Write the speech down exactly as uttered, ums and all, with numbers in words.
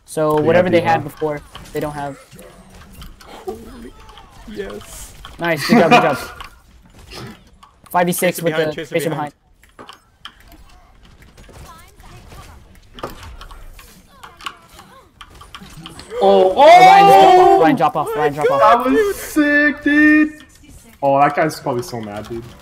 So They whatever have they D had H. before, they don't have. Yes. Nice, good job, good job. five v six Chase it with behind, the chase it tracer behind. behind. Oh, Oh, oh! Ryan, drop off, Ryan, drop off, Ryan, drop off. That was sick, dude. Oh, that guy's probably so mad, dude.